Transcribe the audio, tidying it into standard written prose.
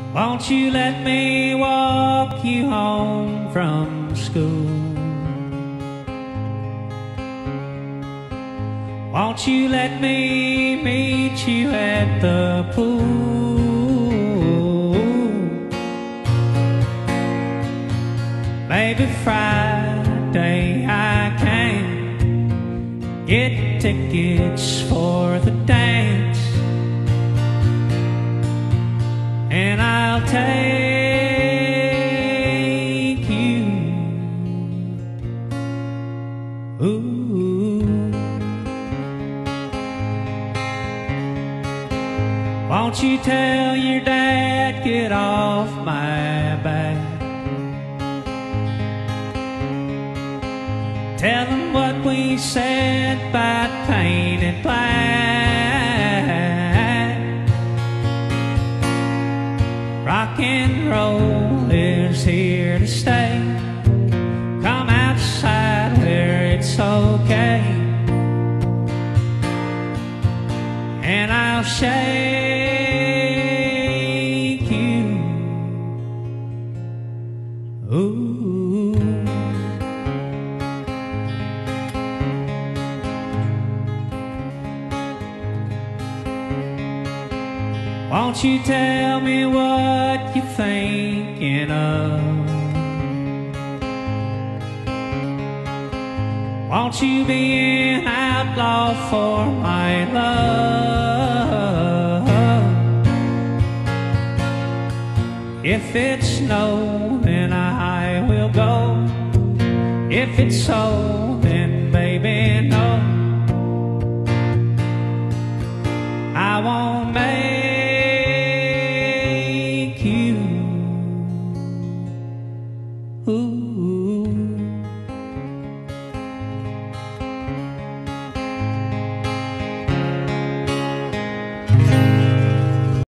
Won't you let me walk you home from school? Won't you let me meet you at the pool? Maybe Friday I can get tickets for the dance, and I'll take you. Ooh. Won't you tell your dad, get off my back? Tell him what we said about painted black. Rock and roll is here to stay. Come outside where it's okay, and I'll shake you. Ooh. Won't you tell me what you're thinking of? Won't you be an outlaw for my love? If it's no, then I will go. If it's so, then baby, no. I won't make